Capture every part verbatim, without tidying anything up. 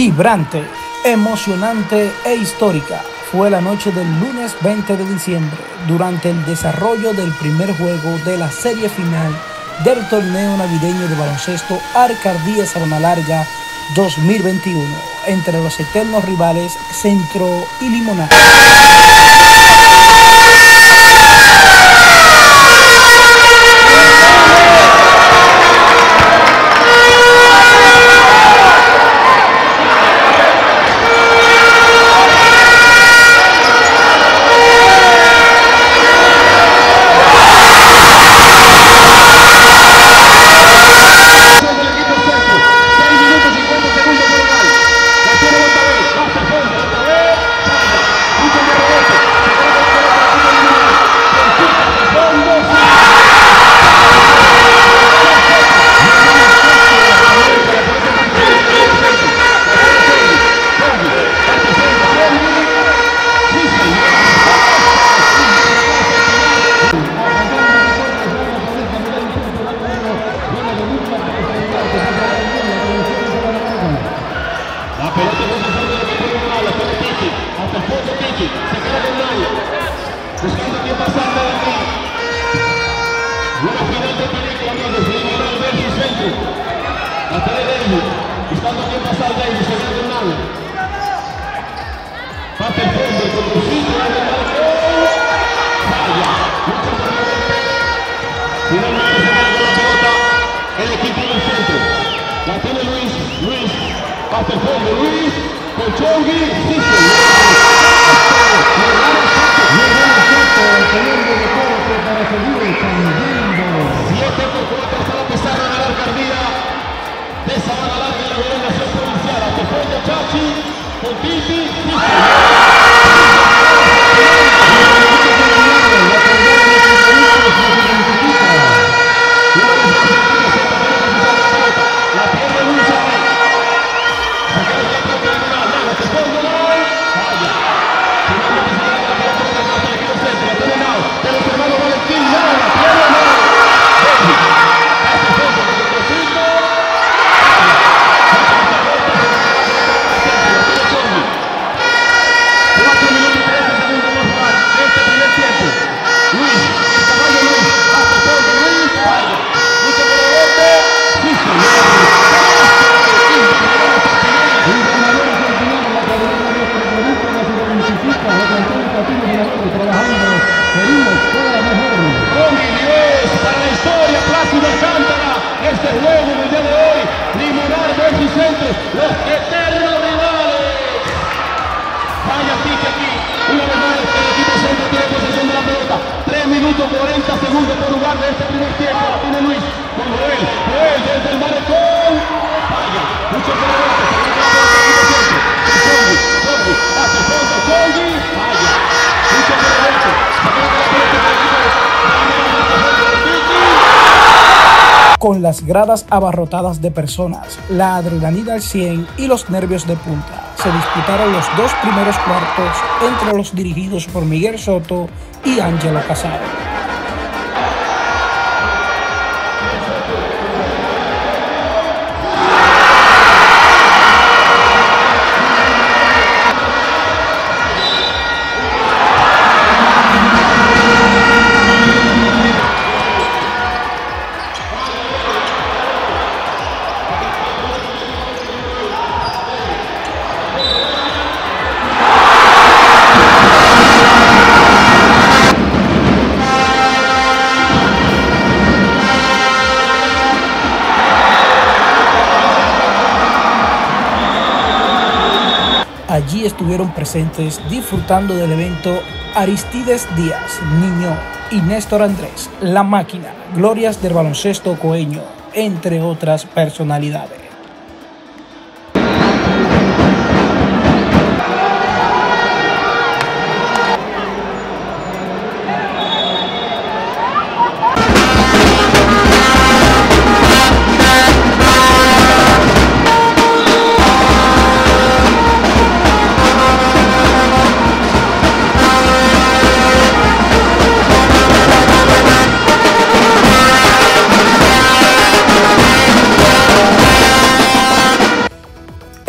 Vibrante, emocionante e histórica fue la noche del lunes veinte de diciembre durante el desarrollo del primer juego de la serie final del torneo navideño de baloncesto Arcardía Sabana Larga dos mil veintiuno entre los eternos rivales Centro y Limonada. Buscando quién pasar de ahí, se ve de nada. Pasa el fondo, el conducido, el falla. Mucho por finalmente se queda con la pelota el equipo del centro. La tiene Luis, Luis, pasa el fondo, Luis, con Chongui, sí, siete por cuatro está la pizarra de la Arcardía de Sabana Larga en la gobernación provincial. Hasta fondo Chachi, con Titi, la pierde Luis aquí. Sacar la pelota de la mano, hasta fondo Lai, falla. Finalmente se queda la pelota de la mano, aquí al centro, la tiene Nao, de los hermanos Valentín, no, la pierde Nao. Hasta fondo, con el trocito. cuatro minutos y trece segundos por jugar este primer tiempo. Luis, el caballo Luis, hasta el fondo, Luis, falla. Lucha por el bote, sí señor. Con Dios para la historia, Plácido Alcántara, este juego del día de hoy, Limonada versus Centro, los eternos rivales. Vaya pique aquí, una vez más el equipo Centro tiene posesión de la pelota, tres minutos cuarenta segundos por jugar de este primer tiempo, la tiene Luis, con Joel, Joel desde el malecón, vaya, mucho por el bote, se mete la pelota al equipo Centro, Chongui, Chongui, hace fondo, Chongui, vaya, mucho por el bote, se mete la pelota al equipo de Con las gradas abarrotadas de personas, la adrenalina al cien y los nervios de punta, se disputaron los dos primeros cuartos entre los dirigidos por Miguel Soto y Ángelo Casado. Allí estuvieron presentes disfrutando del evento Aristides Díaz, Niño y Néstor Andrés, La Máquina, glorias del baloncesto coeño, entre otras personalidades.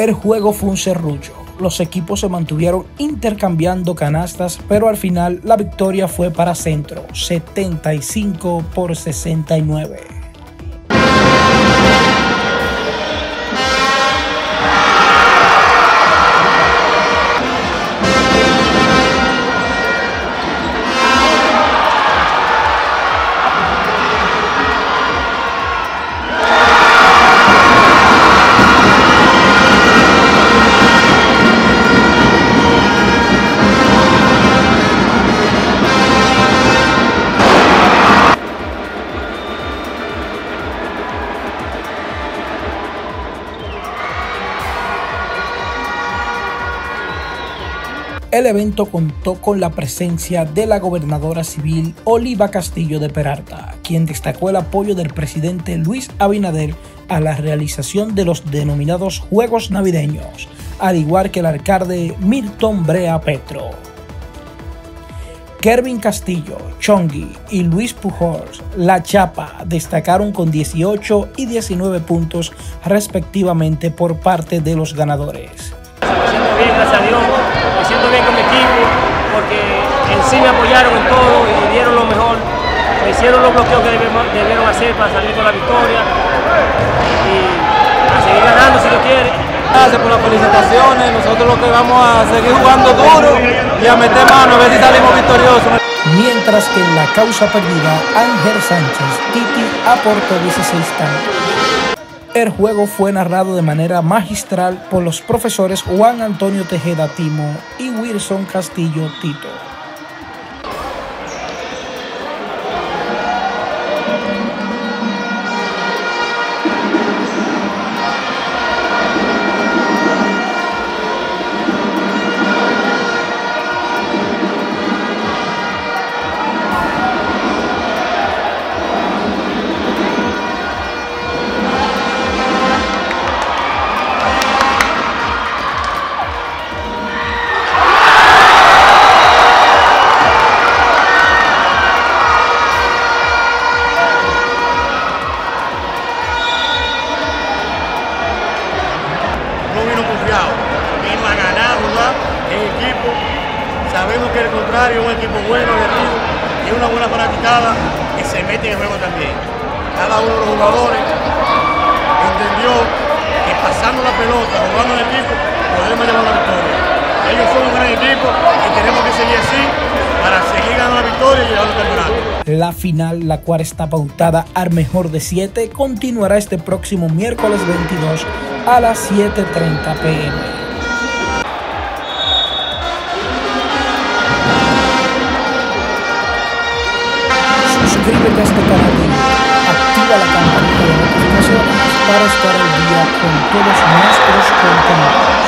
El juego fue un serrucho. Los equipos se mantuvieron intercambiando canastas, pero al final la victoria fue para Centro, setenta y cinco por sesenta y nueve. El evento contó con la presencia de la gobernadora civil Oliva Castillo de Peralta, quien destacó el apoyo del presidente Luis Abinader a la realización de los denominados Juegos Navideños, al igual que el alcalde Milton Brea Petro. Kervin Castillo, Chongui y Luis Pujols, La Chapa, destacaron con dieciocho y diecinueve puntos respectivamente por parte de los ganadores. Me siento bien, gracias a Dios, me siento bien con mi equipo, porque en sí me apoyaron en todo y dieron lo mejor, me hicieron los bloqueos que debieron, debieron hacer para salir con la victoria y a seguir ganando si Dios quiere. Gracias por las felicitaciones, nosotros lo que vamos a seguir jugando duro y a meter mano a ver si salimos victoriosos. Mientras que en la causa perdida, Ángel Sánchez Titi aportó dieciséis tantos. El juego fue narrado de manera magistral por los profesores Juan Antonio Tejeda Timo y Wilson Castillo Tito. Vino a ganar, ¿verdad? En equipo. Sabemos que el contrario es un equipo bueno, guerrero, y una buena fanaticada que se mete en el juego también. Cada uno de los jugadores entendió que pasando la pelota, jugando en equipo, podremos llevar la victoria. Ellos son un gran equipo y tenemos que seguir así para seguir ganando la victoria y llevar el campeonato. La final, la cual está pautada al mejor de siete, continuará este próximo miércoles veintidós a las siete y treinta p m Suscríbete a este canal de YouTube, activa la campanita de notificaciones para estar al día con todos nuestros contenidos.